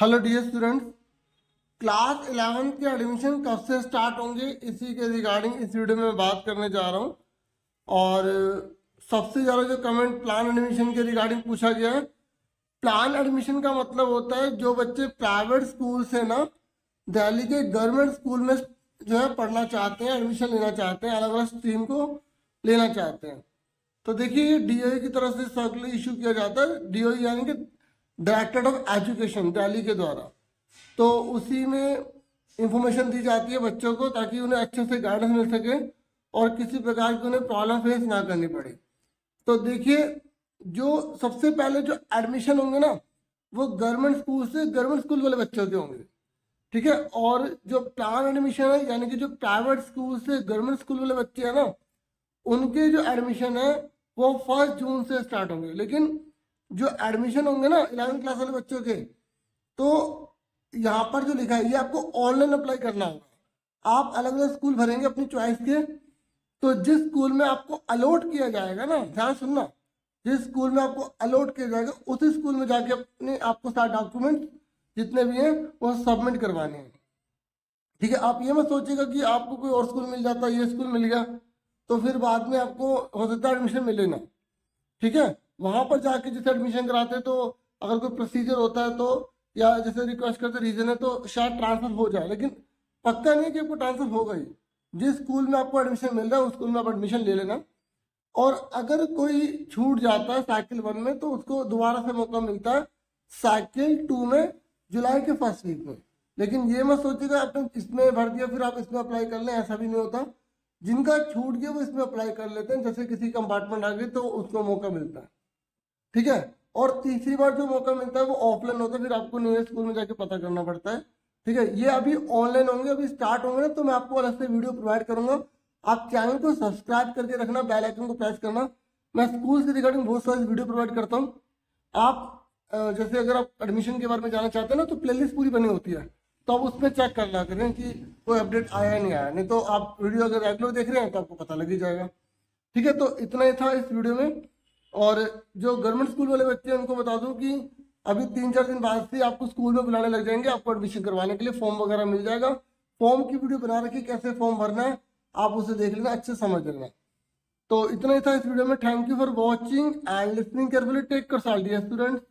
Hello dear students, class 11 के admission कब से स्टार्ट होंगे इसी के रिगार्डिंग इस वीडियो में बात करने जा रहा हूँ। और सबसे ज़्यादा जो कमेंट प्लान एडमिशन के रिगार्डिंग पूछा गया है। प्लान एडमिशन का मतलब होता है जो बच्चे प्राइवेट स्कूल से ना दिल्ली के गवर्नमेंट स्कूल में जो है पढ़ना चाहते हैं, एडमिशन लेना चाहते हैं, अलग अलग स्ट्रीम को लेना चाहते हैं। तो देखिए डीओई की तरफ से सर्कुलर इशू किया जाता है, डीओई यानी कि डायरेक्टरेट ऑफ एजुकेशन दिल्ली के द्वारा। तो उसी में इंफॉर्मेशन दी जाती है बच्चों को ताकि उन्हें अच्छे से गाइडेंस मिल सके और किसी प्रकार की उन्हें प्रॉब्लम फेस ना करनी पड़े। तो देखिए जो सबसे पहले जो एडमिशन होंगे ना वो गवर्नमेंट स्कूल से गवर्नमेंट स्कूल वाले बच्चों के होंगे, ठीक है। और जो प्लान एडमिशन है यानी कि जो प्राइवेट स्कूल से गवर्नमेंट स्कूल वाले बच्चे हैं ना उनके जो एडमिशन है वो 1 जून से स्टार्ट होंगे। लेकिन जो एडमिशन होंगे ना 11th क्लास वाले बच्चों के, तो यहाँ पर जो लिखा है ये आपको ऑनलाइन अप्लाई करना होगा। आप अलग अलग स्कूल भरेंगे अपनी चॉइस के। तो जिस स्कूल में आपको अलॉट किया जाएगा ना, ध्यान सुनना, जिस स्कूल में आपको अलॉट किया जाएगा उसी स्कूल में जाके अपने आपको सारे डॉक्यूमेंट जितने भी हैं वो सबमिट करवाने हैं, ठीक है। आप ये मत सोचिएगा कि आपको कोई और स्कूल मिल जाता, ये स्कूल मिल गया तो फिर बाद में आपको हो सकता है एडमिशन मिले ना, ठीक है। वहां पर जाके जैसे एडमिशन कराते हैं तो अगर कोई प्रोसीजर होता है तो या जैसे रिक्वेस्ट करते रीजन है तो शायद ट्रांसफर हो जाए, लेकिन पक्का नहीं है कि आपको ट्रांसफर होगा ही। जिस स्कूल में आपको एडमिशन मिल रहा है उस स्कूल में आप एडमिशन ले लेना। और अगर कोई छूट जाता है साइकिल 1 में तो उसको दोबारा से मौका मिलता है साइकिल 2 में जुलाई के फर्स्ट वीक में। लेकिन ये मत सोचिएगा आपने इसमें भर दिया फिर आप इसमें अप्लाई कर लें, ऐसा भी नहीं होता। जिनका छूट गया वो इसमें अप्लाई कर लेते हैं, जैसे किसी कंपार्टमेंट आ गई तो उसको मौका मिलता है, ठीक है। और तीसरी बार जो मौका मिलता है वो ऑफलाइन होता है, फिर आपको नए स्कूल में जाके पता करना पड़ता है, ठीक है। ये अभी ऑनलाइन होंगे, अभी स्टार्ट होंगे ना तो मैं आपको अलग से वीडियो प्रोवाइड करूंगा। आप चैनल को सब्सक्राइब करके रखना, बेल आइकन को प्रेस करना। मैं स्कूल से रिगार्डिंग बहुत सारी वीडियो प्रोवाइड करता हूँ। आप जैसे अगर आप एडमिशन के बारे में जानना चाहते हैं ना तो प्लेलिस्ट पूरी बनी होती है, तो आप उसमें चेक कर ला करें कि कोई अपडेट आया नहीं आया। नहीं तो आप वीडियो अगर रेगुलर देख रहे हैं तो आपको पता लग ही जाएगा, ठीक है। तो इतना ही था इस वीडियो में। और जो गवर्नमेंट स्कूल वाले बच्चे हैं उनको बता दूं कि अभी 3-4 दिन बाद से आपको स्कूल में बुलाने लग जाएंगे, आपको एडमिशन करवाने के लिए फॉर्म वगैरह मिल जाएगा। फॉर्म की वीडियो बना रखी, कैसे फॉर्म भरना है आप उसे देख लेना, अच्छे समझ लेना। तो इतना ही था इस वीडियो में। Thank you for watching and listening carefully. Take care all dear students.